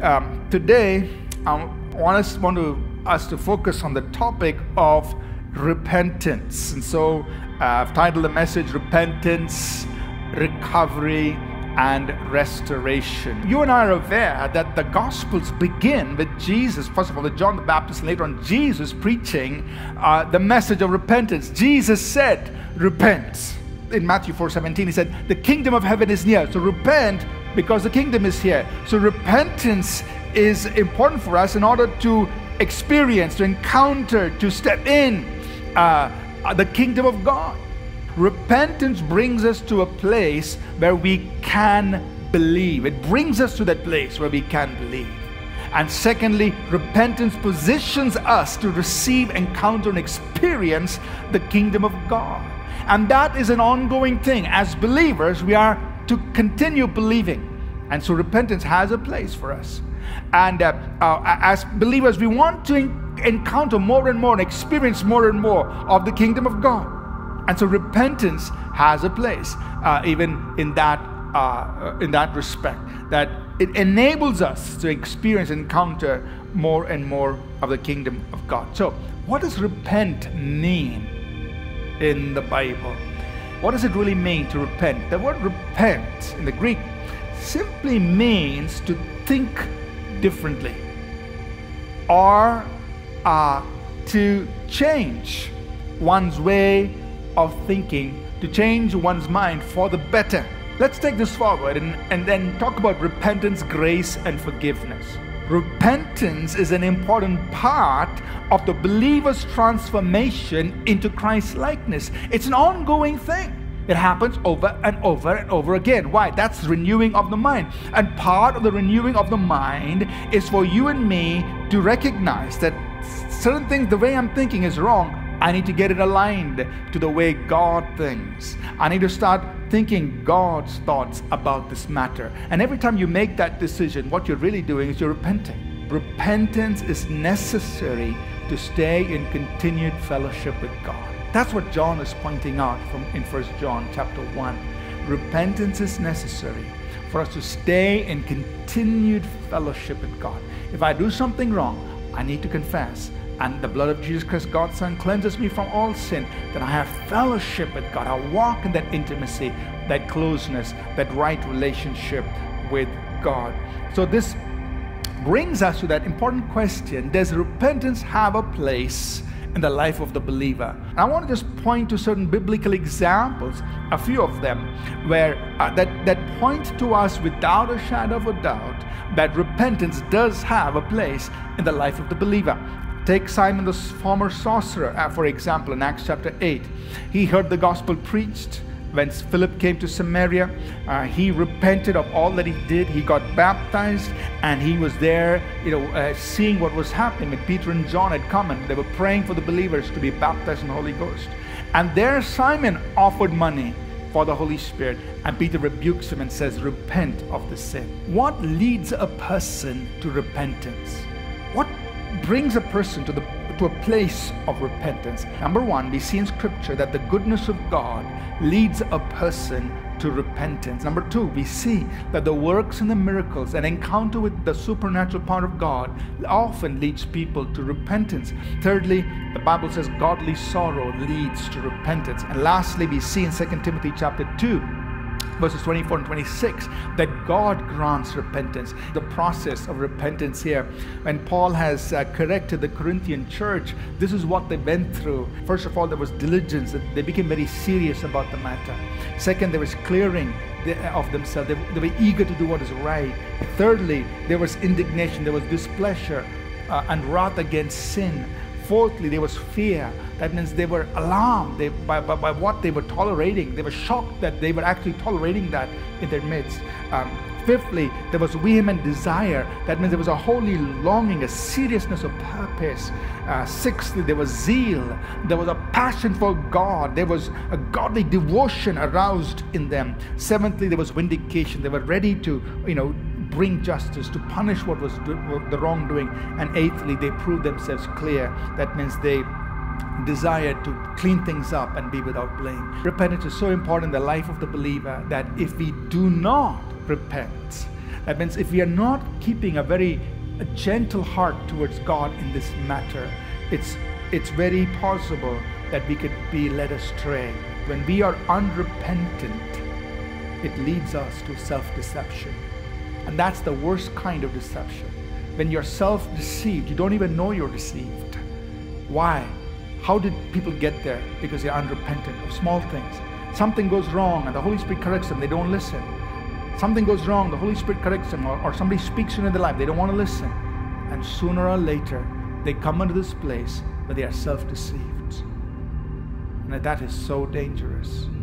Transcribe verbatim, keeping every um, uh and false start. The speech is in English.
um, today I want us, want to, us to focus on the topic of repentance. And so uh, I've titled the message, Repentance, Recovery, and Restoration. You and I are aware that the Gospels begin with Jesus, first of all, with John the Baptist, and later on Jesus preaching uh, the message of repentance. Jesus said, repent. In Matthew four seventeen, he said, the kingdom of heaven is near. So repent because the kingdom is here. So repentance is important for us in order to experience, to encounter, to step in uh, the kingdom of God. Repentance brings us to a place where we can believe. It brings us to that place where we can believe. And secondly, repentance positions us to receive, encounter, and experience the kingdom of God. And that is an ongoing thing. As believers, we are to continue believing. And so repentance has a place for us. And uh, uh, as believers, we want to en- encounter more and more and experience more and more of the kingdom of God. And so repentance has a place, uh, even in that uh, in that respect, that it enables us to experience and encounter more and more of the kingdom of God. So, what does repent mean in the Bible? What does it really mean to repent? The word repent in the Greek simply means to think differently, or uh, to change one's way of thinking, to change one's mind for the better. Let's take this forward and, and then talk about repentance, grace, and forgiveness. Repentance is an important part of the believer's transformation into Christ's likeness. It's an ongoing thing. It happens over and over and over again. Why? That's renewing of the mind. And part of the renewing of the mind is for you and me to recognize that certain things, the way I'm thinking is wrong. I need to get it aligned to the way God thinks. I need to start thinking God's thoughts about this matter. And every time you make that decision, what you're really doing is you're repenting. Repentance is necessary to stay in continued fellowship with God. That's what John is pointing out from in First John chapter one. Repentance is necessary for us to stay in continued fellowship with God. If I do something wrong, I need to confess. And the blood of Jesus Christ, God's Son, cleanses me from all sin. Then I have fellowship with God. I walk in that intimacy, that closeness, that right relationship with God. So this brings us to that important question: does repentance have a place in the life of the believer? I want to just point to certain biblical examples, a few of them, where uh, that, that point to us without a shadow of a doubt that repentance does have a place in the life of the believer. Take Simon the former sorcerer, uh, for example, in Acts chapter eight. He heard the gospel preached. When Philip came to Samaria, uh, he repented of all that he did. He got baptized, and he was there, you know, uh, seeing what was happening. And Peter and John had come, and they were praying for the believers to be baptized in the Holy Ghost. And there Simon offered money for the Holy Spirit, and Peter rebukes him and says, repent of the sin. What leads a person to repentance? What brings a person to the to a place of repentance? Number one, we see in Scripture that the goodness of God leads a person to repentance. Number two, we see that the works and the miracles and encounter with the supernatural power of God often leads people to repentance. Thirdly, the Bible says godly sorrow leads to repentance. And lastly, we see in Second Timothy chapter two, verses twenty-four and twenty-six, that God grants repentance. The process of repentance here, when Paul has uh, corrected the Corinthian church, this is what they went through. First of all, there was diligence. They became very serious about the matter. Second, there was clearing of themselves. They, they were eager to do what is right. Thirdly, there was indignation. There was displeasure uh, and wrath against sin. Fourthly, there was fear. That means they were alarmed they, by, by, by what they were tolerating. They were shocked that they were actually tolerating that in their midst. Um, fifthly, there was vehement desire. That means there was a holy longing, a seriousness of purpose. Uh, sixthly, there was zeal. There was a passion for God. There was a godly devotion aroused in them. Seventhly, there was vindication. They were ready to, you know, bring justice, to punish what was the wrongdoing. And eighthly, they proved themselves clear. That means they desired to clean things up and be without blame. Repentance is so important in the life of the believer that if we do not repent, That means if we are not keeping a very a gentle heart towards God in this matter, it's it's very possible that we could be led astray. When we are unrepentant, it leads us to self-deception. And that's the worst kind of deception. When you're self-deceived, you don't even know you're deceived. Why? How did people get there? Because they're unrepentant of small things. Something goes wrong and the Holy Spirit corrects them, they don't listen. Something goes wrong, the Holy Spirit corrects them, or, or somebody speaks into their life, they don't want to listen. And sooner or later, they come into this place where they are self-deceived. And that is so dangerous.